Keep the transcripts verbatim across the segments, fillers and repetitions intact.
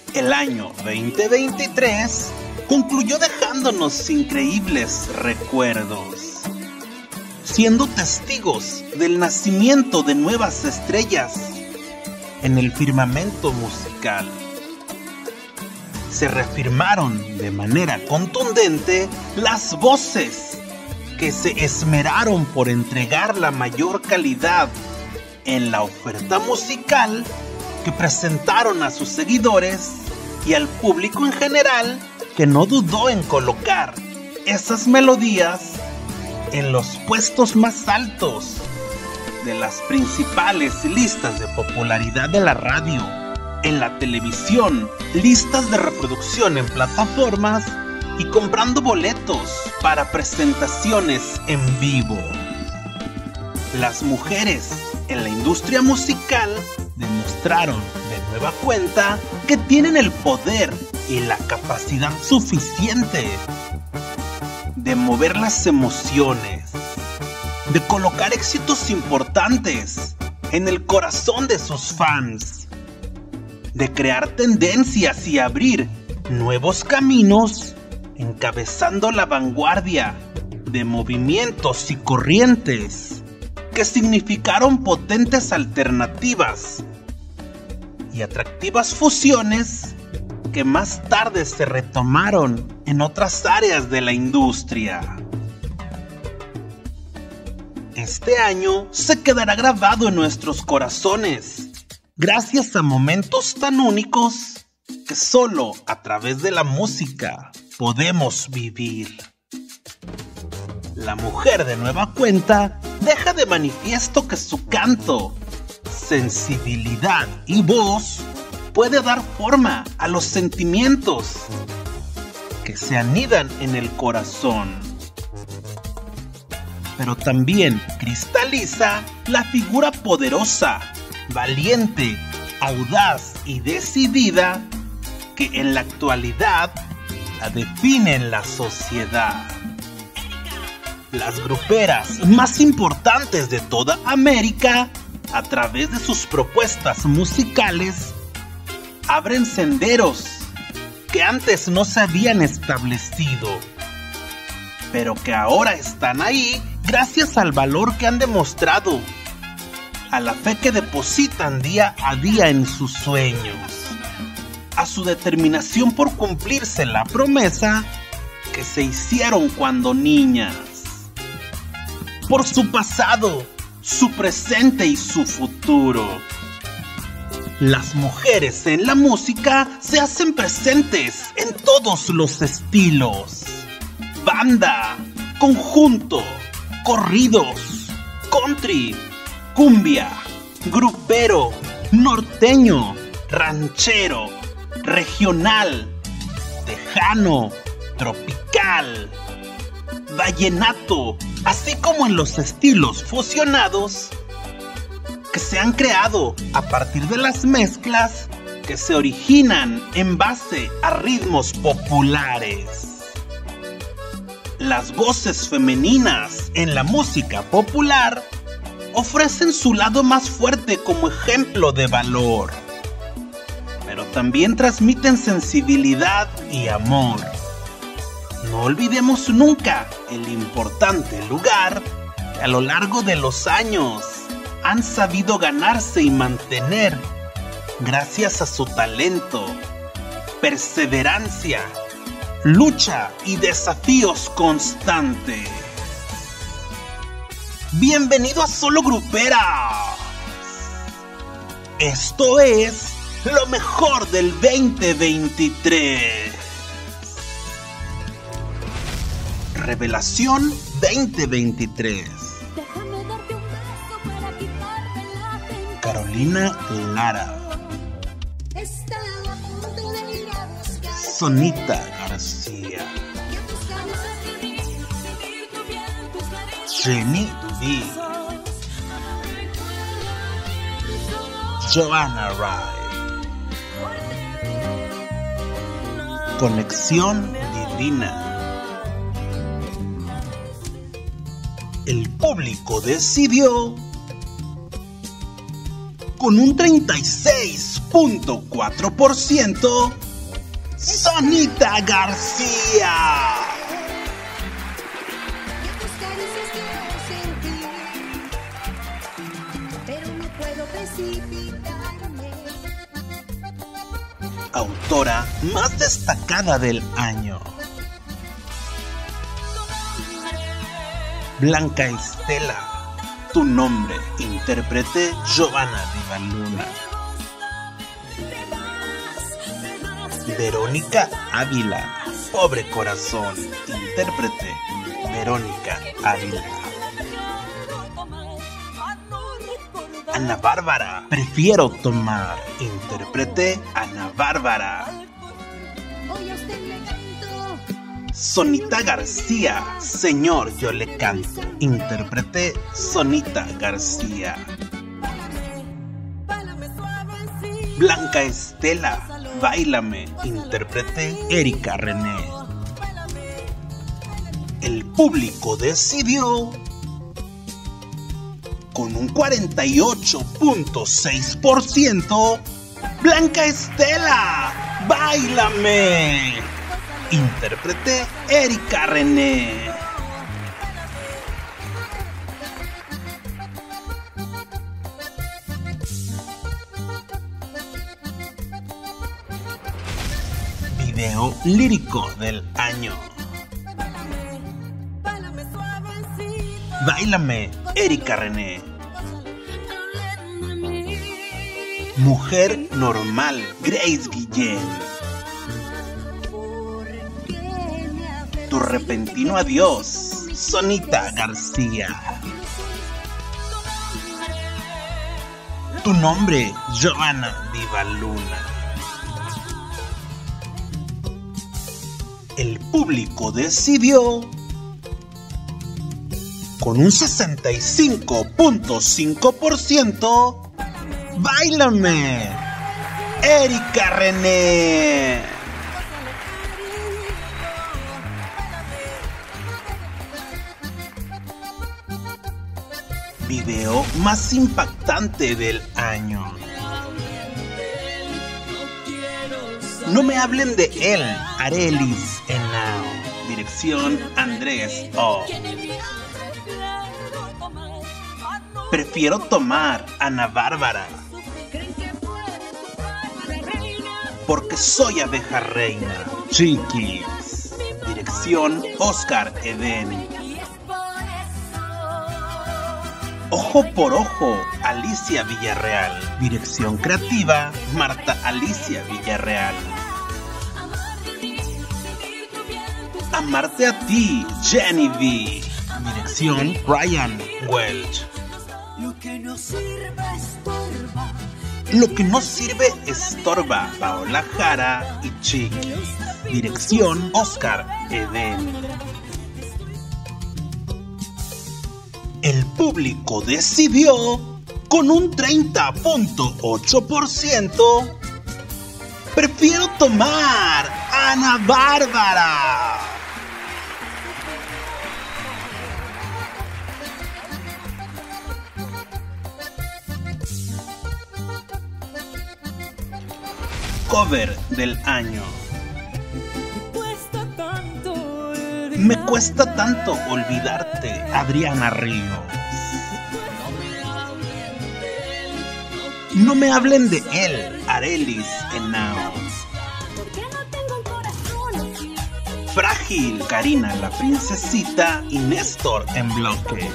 El año veinte veintitrés concluyó dejándonos increíbles recuerdos, siendo testigos del nacimiento de nuevas estrellas en el firmamento musical. Se reafirmaron de manera contundente las voces que se esmeraron por entregar la mayor calidad en la oferta musical que presentaron a sus seguidores y al público en general, que no dudó en colocar esas melodías en los puestos más altos de las principales listas de popularidad de la radio, en la televisión, listas de reproducción en plataformas y comprando boletos para presentaciones en vivo. Las mujeres en la industria musical demostraron de nueva cuenta que tienen el poder y la capacidad suficiente de mover las emociones, de colocar éxitos importantes en el corazón de sus fans, de crear tendencias y abrir nuevos caminos, encabezando la vanguardia de movimientos y corrientes que significaron potentes alternativas y atractivas fusiones que más tarde se retomaron en otras áreas de la industria. Este año se quedará grabado en nuestros corazones, gracias a momentos tan únicos que solo a través de la música podemos vivir. La mujer de nueva cuenta deja de manifiesto que su canto, sensibilidad y voz puede dar forma a los sentimientos que se anidan en el corazón. Pero también cristaliza la figura poderosa, valiente, audaz y decidida que en la actualidad la define en la sociedad. Las gruperas más importantes de toda América, a través de sus propuestas musicales, abren senderos que antes no se habían establecido, pero que ahora están ahí gracias al valor que han demostrado, a la fe que depositan día a día en sus sueños, a su determinación por cumplirse la promesa que se hicieron cuando niñas, por su pasado, su presente y su futuro. Las mujeres en la música se hacen presentes en todos los estilos: banda, conjunto, corridos, country, cumbia, grupero, norteño, ranchero, regional, tejano, tropical, vallenato, así como en los estilos fusionados que se han creado a partir de las mezclas que se originan en base a ritmos populares. Las voces femeninas en la música popular ofrecen su lado más fuerte como ejemplo de valor, pero también transmiten sensibilidad y amor. No olvidemos nunca el importante lugar que a lo largo de los años han sabido ganarse y mantener gracias a su talento, perseverancia, lucha y desafíos constantes. Bienvenido a Solo Gruperas. Esto es lo mejor del veinte veintitrés. Revelación veinte veintitrés. Carolina Lara. Sonita García. Jenny D. Joanna Rai. Conexión Divina. El público decidió con un treinta y seis punto cuatro por ciento, Sonita García. Autora más destacada del año. Blanca Estela, Tu nombre, intérprete Giovanna Divaluna. Verónica Ávila, Pobre corazón, intérprete Verónica Ávila. Ana Bárbara, Prefiero tomar, intérprete Ana Bárbara. Sonita García, Señor yo le canto, intérprete Sonita García. Blanca Estela, Báilame, intérprete Erika René. El público decidió con un cuarenta y ocho punto seis por ciento, Blanca Estela, Báilame, intérprete Erika René. Video lírico del año. Báilame, Erika René. Mujer normal, Grace Guillén. Tu repentino adiós, Sonita García. Tu nombre, Giovanna Divaluna. El público decidió con un sesenta y cinco punto cinco por ciento, Báilame, Erika René. Video más impactante del año. No me hablen de él, Arelis Henao. Dirección Andrés O. Prefiero tomar, Ana Bárbara. Porque soy abeja reina, Chiquis. Dirección Oscar Eden. Ojo por ojo, Alicia Villarreal. Dirección creativa, Marta Alicia Villarreal. Amarte a ti, Jenny V. Dirección Ryan Welch. Lo que no sirve estorba. Lo que no sirve estorba, Paola Jara y Chiquis. Dirección Oscar Eden. El público decidió con un treinta punto ocho por ciento. Prefiero tomar, Ana Bárbara. Cover del año. Me cuesta tanto olvidarte, Adriana Ríos. No me hablen de él, Arelis Henao. Frágil, Karina la princesita y Néstor en bloque.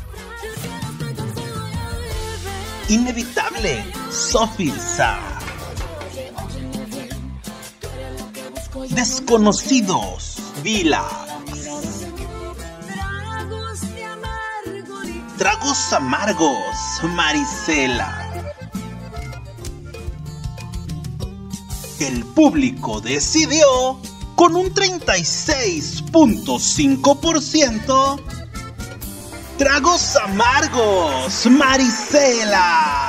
Inevitable, Sophie Sa. Desconocidos, Vila. Tragos amargos, Marisela. El público decidió con un treinta y seis punto cinco por ciento. Tragos amargos, Marisela.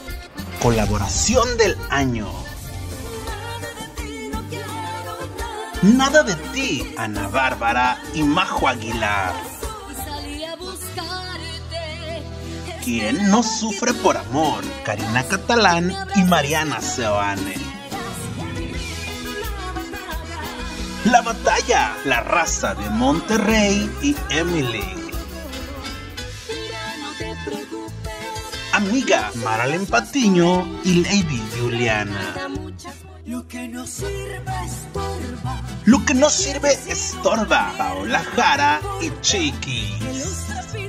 Colaboración del año. Nada de ti, Ana Bárbara y Majo Aguilar. ¿Quién no sufre por amor? Karina Catalán y Mariana Seoane. La batalla, La Raza de Monterrey y Emily. Amiga, Maralyn Patiño y Lady Juliana. Lo que no sirve estorba. Lo que no sirve estorba. Paola Jara y Chiquis.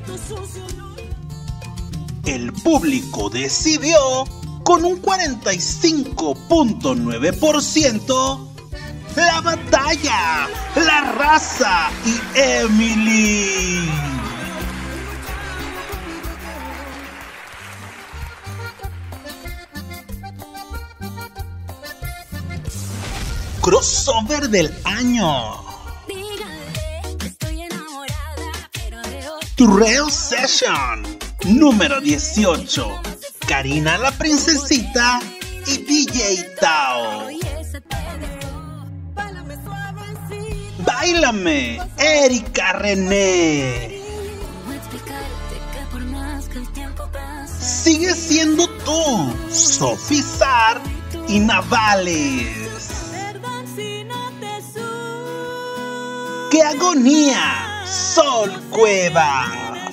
El público decidió con un cuarenta y cinco punto nueve por ciento La Batalla, La Raza y Emily. Crossover del año. Turreo Session número dieciocho. Karina la Princesita y D J Tao. Báilame, Erika René. Sigue siendo tú, Sophie Sar y Navales. ¡Qué agonía! Sol Cuevas.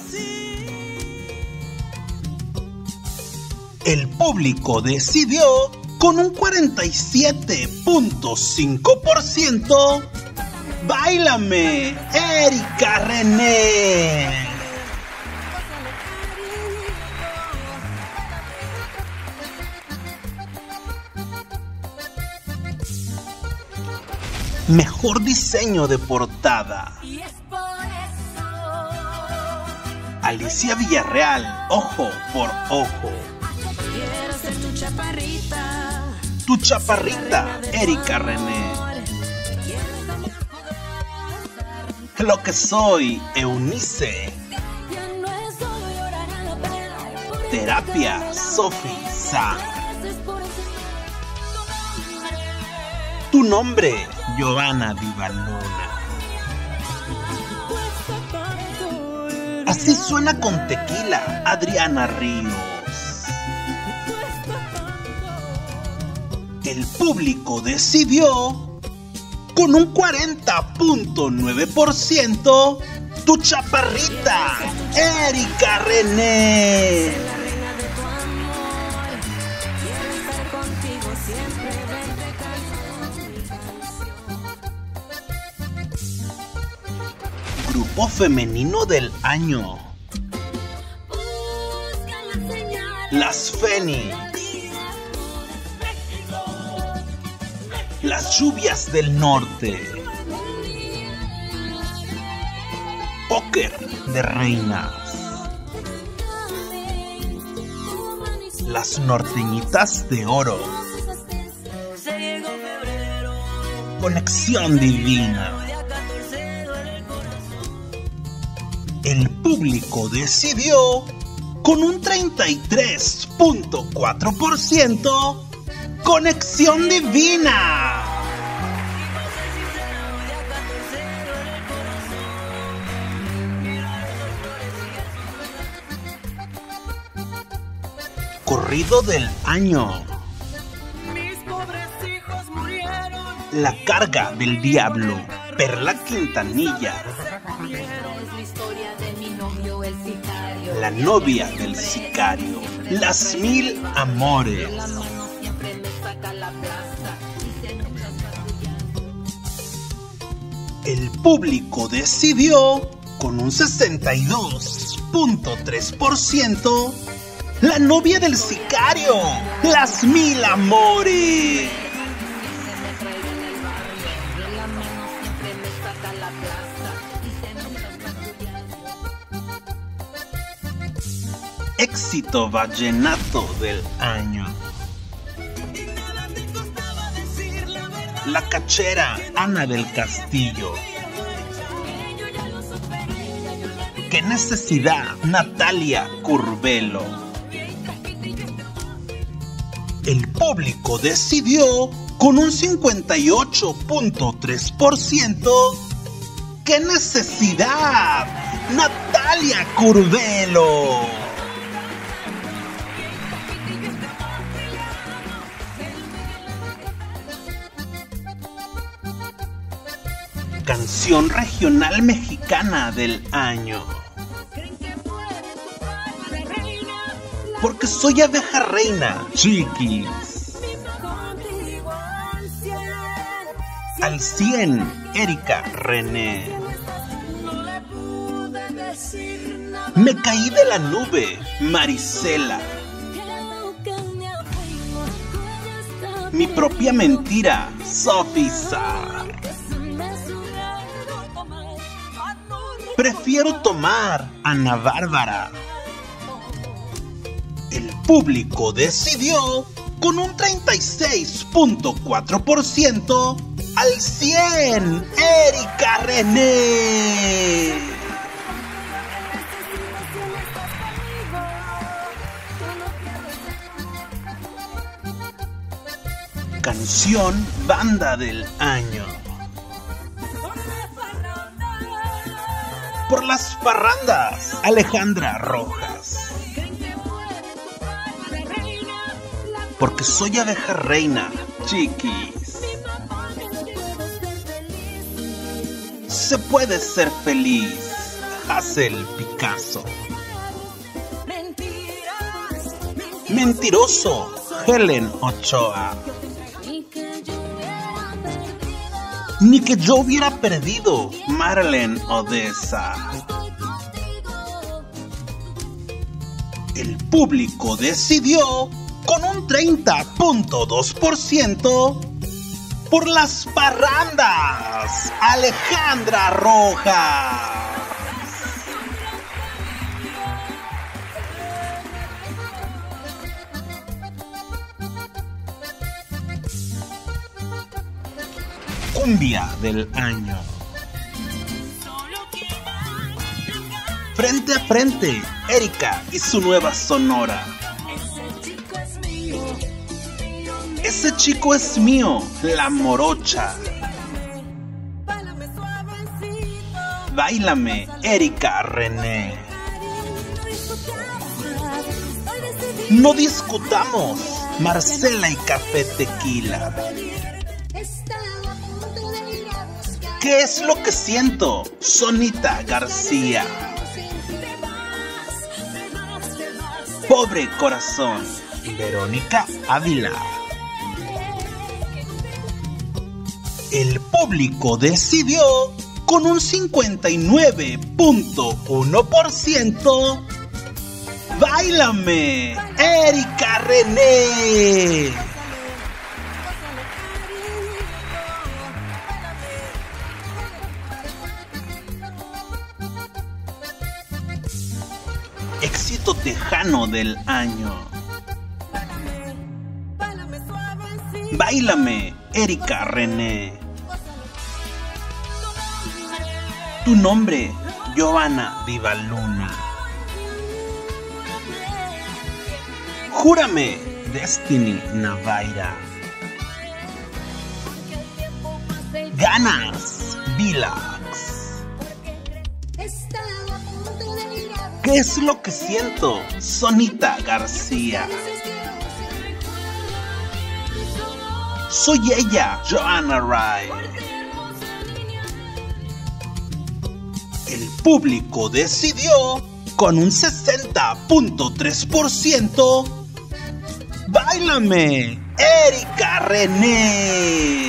El público decidió con un cuarenta y siete punto cinco por ciento Báilame, Erika René. Mejor diseño de portada. Alicia Villarreal, Ojo por Ojo. Tu chaparrita, tu chaparrita, Erika René. Lo que soy, Eunice. Terapia, Sophie Sar. Tu nombre, Giovanna Divaluna. Así suena con tequila, Adriana Ríos. El público decidió con un cuarenta punto nueve por ciento Tu chaparrita, Erika René. Grupo femenino del año. Las Fénix. Las Lluvias del Norte. Póker de Reinas. Las Norteñitas de Oro. Conexión Divina. El público decidió con un treinta y tres punto cuatro por ciento Conexión Divina. Corrido del año. Mis pobres hijos murieron. La Carga del Diablo, Perla Quintanilla. La Novia del Sicario, Las Mil Amores. El público decidió con un sesenta y dos punto tres por ciento La Novia del Sicario, Las Mil Amores. Éxito vallenato del año. La Cachera, Ana del Castillo. Qué necesidad, Natalia Curvelo. El público decidió con un cincuenta y ocho punto tres por ciento. ¡Qué necesidad! Natalia Curvelo. Canción regional mexicana del año. Porque soy abeja reina, chiquis. Al cien, Erika René. Me caí de la nube, Marisela. Mi propia mentira, Sophie Sar. Prefiero tomar, Ana Bárbara. El público decidió con un treinta y seis punto cuatro por ciento al cien, Erika René. Canción banda del año. Por las parrandas, Alejandra Rojas. Porque soy abeja reina, chiquis. Se puede ser feliz, Hazel Picasso. Mentiroso, Helen Ochoa. Ni que yo hubiera perdido, Marlene Odessa. El público decidió con un treinta punto dos por ciento por las parrandas, Alejandra Rojas. Cumbia del año. Frente a frente, Erika y su nueva sonora. Ese chico es mío, La Morocha. Báilame, Erika René. No discutamos, Marcela y Café Tequila. ¿Qué es lo que siento? Sonita García. Pobre corazón, Verónica Ávila. El público decidió con un cincuenta y nueve punto uno por ciento. Báilame, Erika René. Éxito tejano del año. Báilame, Erika René. Tu nombre, Joana Vivaluna. Júrame, Destiny Navaira. Ganas, Vilax. ¿Qué es lo que siento? Sonita García. Soy ella, Joanna Ray. El público decidió con un sesenta punto tres por ciento. Báilame, Erika René.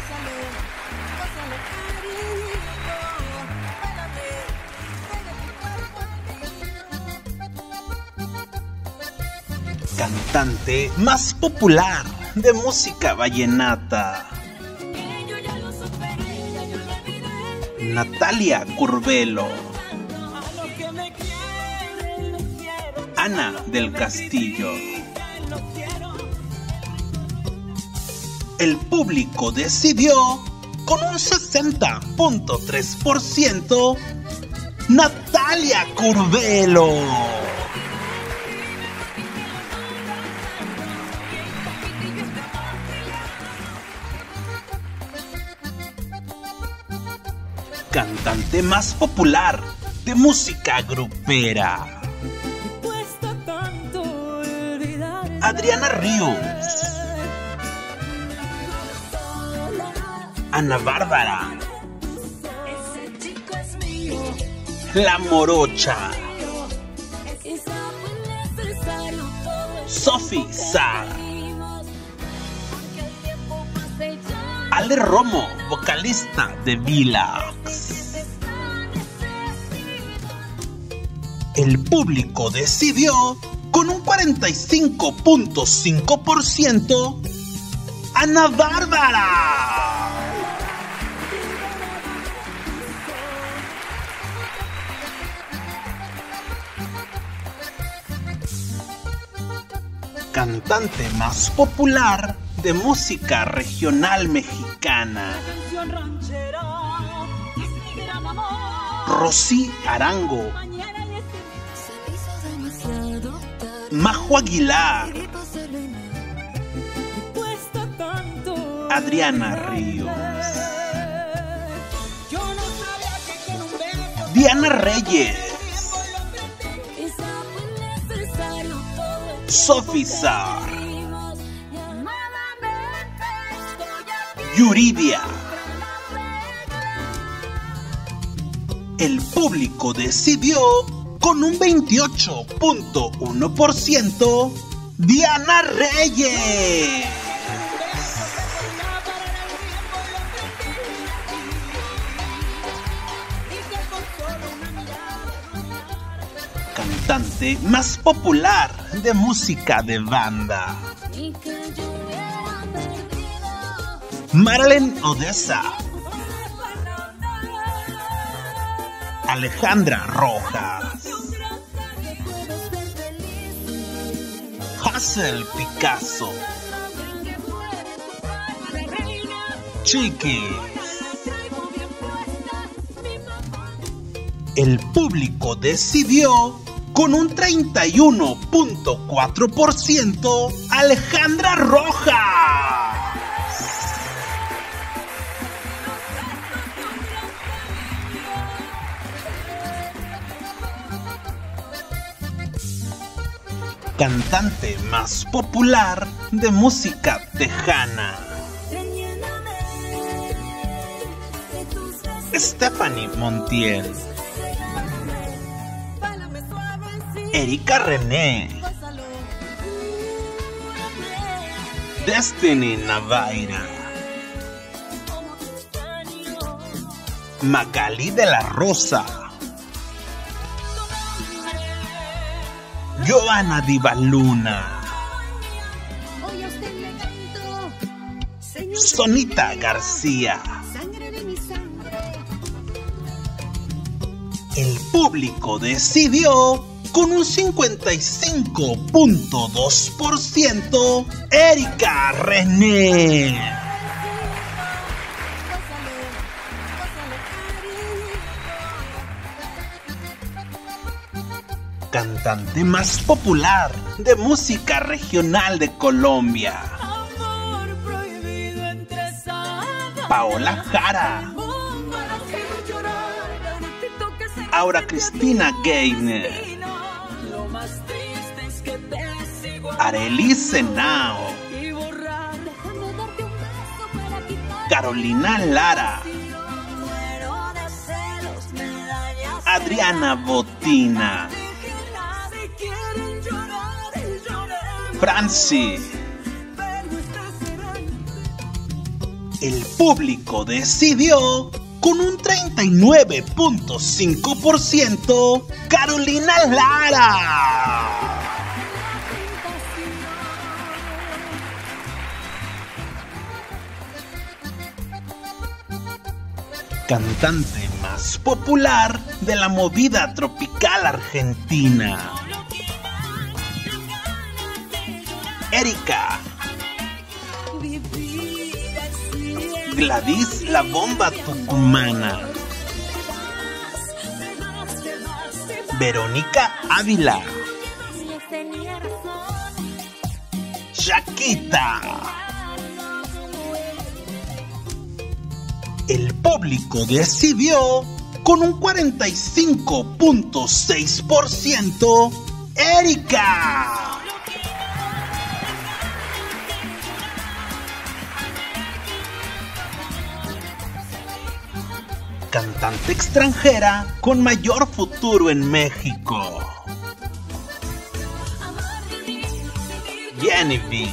Cantante más popular de música vallenata. Natalia Curvelo. Ana del Castillo. El público decidió con un sesenta punto tres por ciento. Natalia Curvelo. Cantante más popular de música grupera. Adriana Ríos. Ana Bárbara. La Morocha. Sophie Sar. Ale Romo, vocalista de Vilax. El público decidió con un cuarenta y cinco punto cinco por ciento Ana Bárbara. Cantante más popular de música regional mexicana. Rosy Arango. Majo Aguilar. Adriana Ríos. Diana Reyes. Sophie Sar. Yuridia. El público decidió con un veintiocho punto uno por ciento Diana Reyes. Cantante más popular de música de banda. Marlene Odessa. Alejandra Rojas. Hazel Picasso. Chiquis. El público decidió con un treinta y uno punto cuatro por ciento Alejandra Rojas. Cantante más popular de música tejana. Stephanie Montiel. Erika René. Destiny Navaira. Magali de la Rosa. Joana Divaluna. Sonita García. El público decidió con un cincuenta y cinco punto dos por ciento Erika René. Cantante más popular de música regional de Colombia. Paola Jara. Aura Cristina Gainer. Arely Senao. Carolina Lara. Adriana Botina. Franci. El público decidió con un treinta y nueve punto cinco por ciento Carolina Lara. Cantante más popular de la movida tropical argentina. Erika. Gladys la Bomba Tucumana. Verónica Ávila. Shakita. El público decidió con un cuarenta y cinco punto seis por ciento Erika. Cantante extranjera con mayor futuro en México. Genevieve.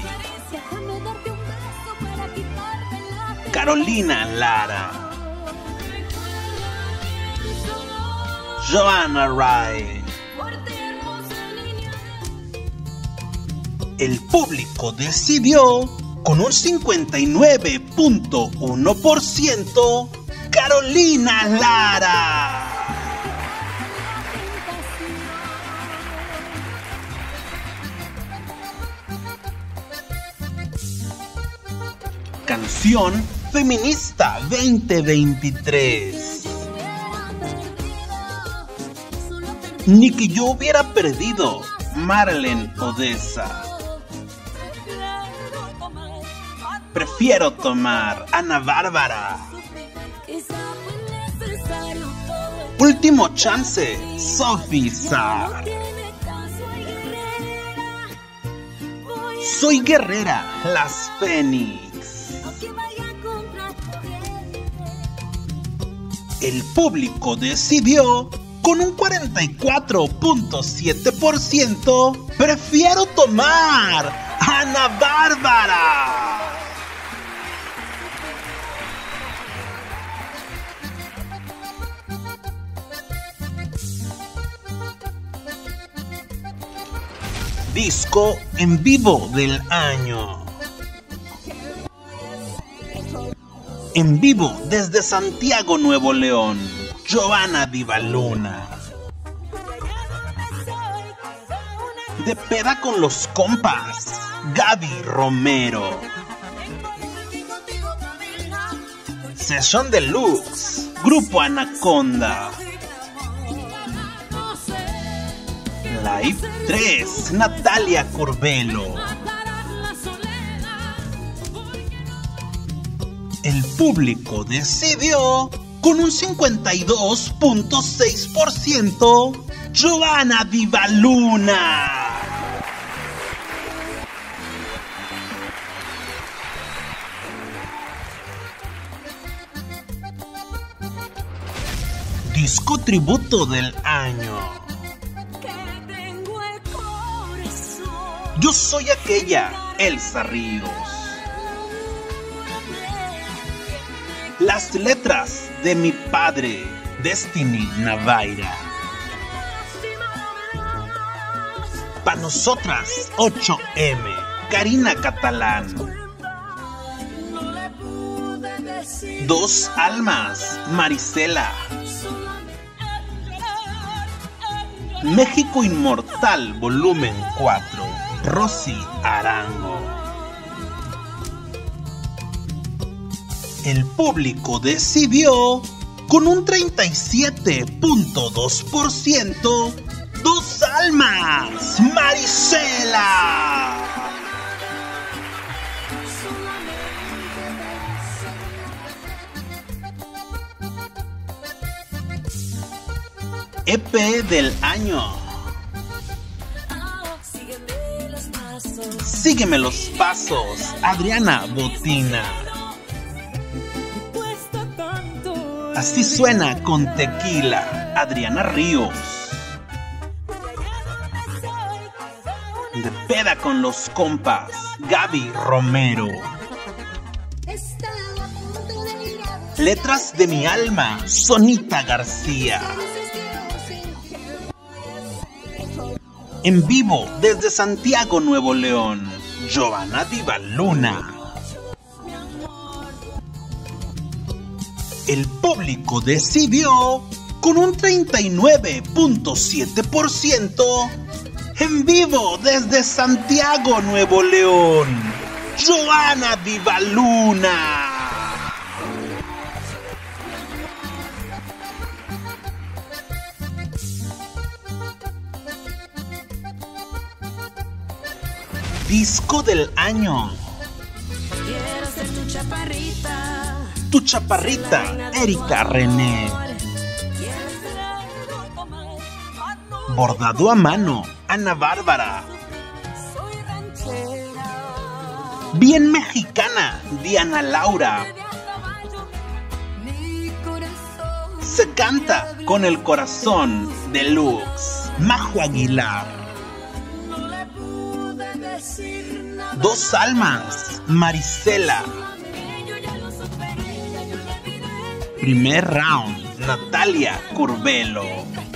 Carolina Lara. Joanna Ray. El público decidió con un cincuenta y nueve punto uno por ciento Carolina Lara. Canción feminista veinte veintitrés. Ni que yo hubiera perdido, Marlene Odessa. Prefiero tomar, Ana Bárbara. Último chance, Sophie Sarr. Soy guerrera, Las Fénix. El público decidió con un cuarenta y cuatro punto siete por ciento Prefiero tomar, Ana Bárbara. Disco en vivo del año. En vivo desde Santiago, Nuevo León, Giovanna Divaluna. De peda con los compas, Gaby Romero. Sesión Deluxe, Grupo Anaconda. Live tres, Natalia Curvelo. El público decidió con un cincuenta y dos punto seis por ciento Giovanna Divaluna. Disco tributo del año. Yo soy aquella, Elsa Ríos. Las letras de mi padre, Destiny Navaira. Pa' nosotras, ocho eme, Karina Catalán. Dos almas, Marisela. México Inmortal, volumen cuatro, Rosy Arango. El público decidió con un treinta y siete punto dos por ciento Dos almas, Marisela. E P del año. Sígueme los pasos, Adriana Botina. Así suena con tequila, Adriana Ríos. De peda con los compas, Gaby Romero. Letras de mi alma, Sonita García. En vivo desde Santiago, Nuevo León, Giovanna Divaluna. El público decidió con un treinta y nueve punto siete por ciento en vivo desde Santiago, Nuevo León, Giovanna Divaluna. Disco del año. Quiero ser tu chaparrita. tu chaparrita Erika René. Bordado a mano, Ana Bárbara. Bien mexicana, Diana Laura. Se canta con el corazón, Deluxe, Majo Aguilar. Dos almas, Marisela. Primer round, Natalia Curvelo.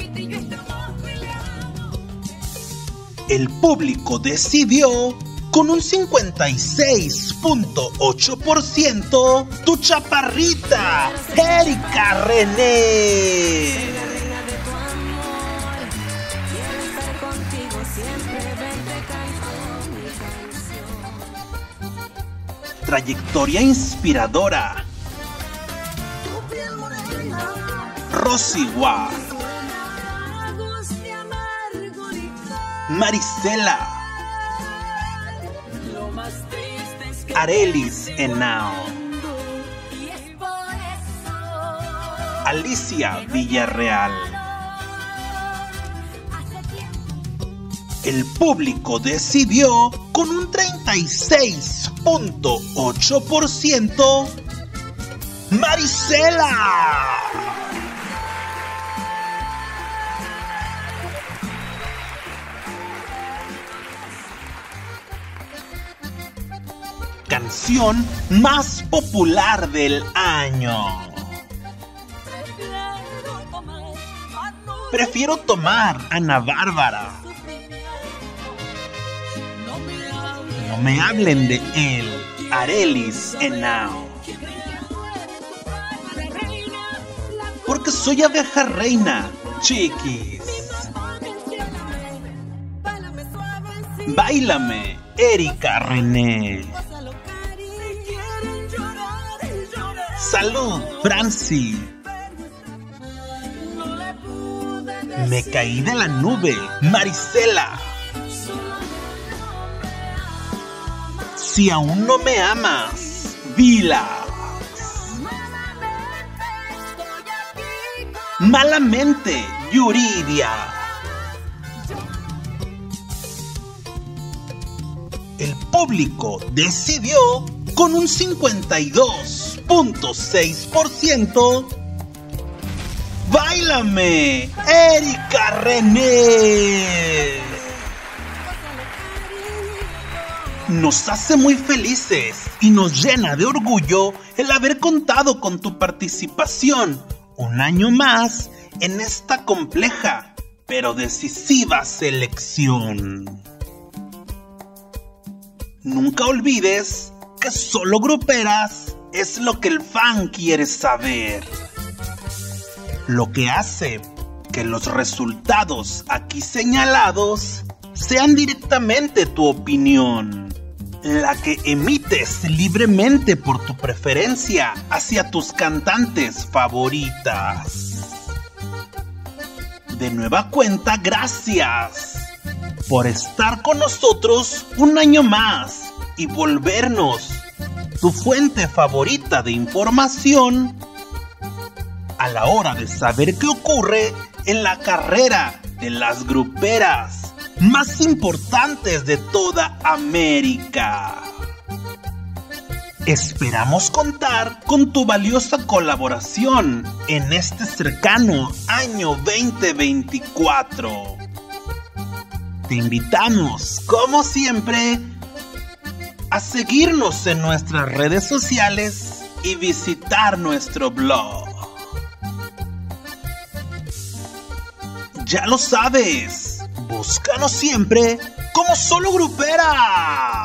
El público decidió con un cincuenta y seis punto ocho por ciento tu chaparrita Erika René. Trayectoria inspiradora, Rosy Ward, Marisela, Arelis Henao, Alicia Villarreal. El público decidió con un treinta y seis punto ocho por ciento Marisela. Canción más popular del año. Prefiero tomar, Ana Bárbara. No me hablen de él, Arelis Henao. Porque soy abeja reina, Chiquis. Báilame, Erika René. Salud, Franci. Me caí de la nube, Marisela. Si aún no me amas, Vila. Malamente, Yuridia. El público decidió con un cincuenta y dos punto seis por ciento Báilame, Erika René. Nos hace muy felices y nos llena de orgullo el haber contado con tu participación un año más en esta compleja pero decisiva selección. Nunca olvides que solo gruperas es lo que el fan quiere saber. Lo que hace que los resultados aquí señalados sean directamente tu opinión, la que emites libremente por tu preferencia hacia tus cantantes favoritas. De nueva cuenta, gracias por estar con nosotros un año más y volvernos tu fuente favorita de información a la hora de saber qué ocurre en la carrera de las gruperas más importantes de toda América. Esperamos contar con tu valiosa colaboración en este cercano año veinte veinticuatro. Te invitamos, como siempre, a seguirnos en nuestras redes sociales y visitar nuestro blog. Ya lo sabes, búscanos siempre como Solo Grupera.